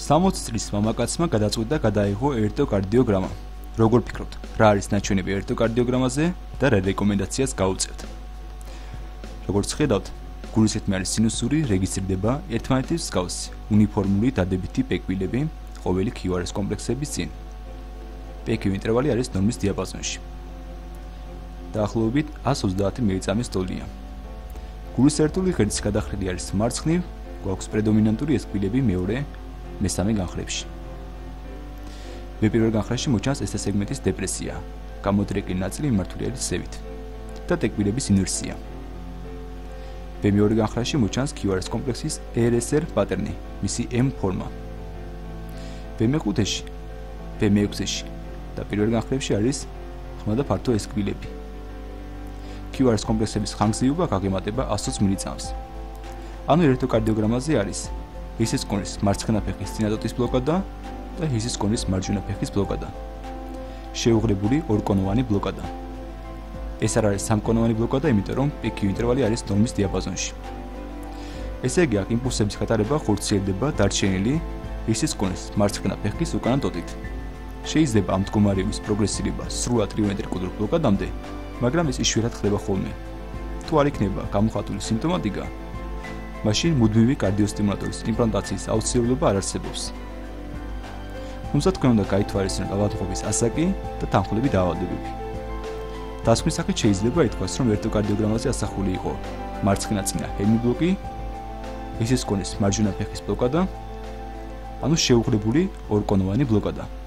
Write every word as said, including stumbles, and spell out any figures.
სამოცი წლის მამაკაცმა გადაწყვიტა გადაიღო ელექტროკარდიოგრამა. Როგორ ფიქრობთ, რა არის ნაჩვენები ელექტროკარდიოგრამაზე და რა რეკომენდაციას გაუწევთ? Როგორც ხედავთ, გულის რიტმი არის სინუსური, რეგისტრირდება ერთმანეთის მსგავსი, უნიფორმული დადებითი პეკვილები ყოველი ქიუ არ ეს კომპლექსების წინ. პეკვი ინტერვალი არის ნორმის დიაპაზონში. დაახლოებით ას ოცდაათი მილიწამის დონეა. გულის ერთული ღერძის გადახრილი არის მარცხნივ, გვაქვს პრედომინანტური ესკვილები მეორე, მესამე განხრებში. მეპირველ განხრაში მოჩანს ეს სეგმენტის დეპრესია, გამოდრეკილი ნაწილი მიმართული არის ზევით და ტეკვილების ინვერსია. მეორე განხრაში მოჩანს ქიუ არ ეს კომპლექსის ერ ეს ერ პატერნი, მისი M ფორმა. მეხუთეში, მეექვსეში და პირველ განხრებში არის ხმა და ფართო ესკვილები. ქიუ არ ეს კომპლექსების ხანგრძლივობა გაგემატება ას ოცი მილიწამს. ანუ ელექტროკარდიოგრამაზე არის ჰისის კონის მარცხენა ფეხის წინადოტის ბლოკადა და ჰისის კონის მარჯვენა ფეხის ბლოკადა. შეუღლებული ორკონოვანი ბლოკადა. ეს არ არის სამკონოვანი ბლოკადა, იმიტომ რომ პიქიუ ინტერვალი არის ნორმის დიაპაზონში. ესე იგი, აქ იმპულსების გატარება ხორციელდება დარჩენილი ჰისის კონის მარცხენა ფეხის უკანა ტოტით. შეიძლება ამ მდგომარეობის პროგრესირება სრულად ტრივენტრიკულურ ბლოკადამდე, მაგრამ ეს იშვიათად ხდება ხოლმე. თუ არ იქნება გამოხატული სიმპტომატიკა, მაშინ მუდმივი კარდიოსტიმულატორის იმპლანტაციის აუცილებლობა არ არსებობს. თუმცა თქვენ უნდა გაითვალისწინოთ ავადმყოფის ასაკი და თანხმდები დაავადებები. დასკვნის სახით შეიძლება ითქვას, რომ ელექტროკარდიოგრამაზე ასახული იყო მარცხენა წინა ჰემიბლოკი, ჰისის კონის მარჯვენა ფეხის ბლოკადა, ანუ შეუღლებული ორკონოვანი ბლოკადა.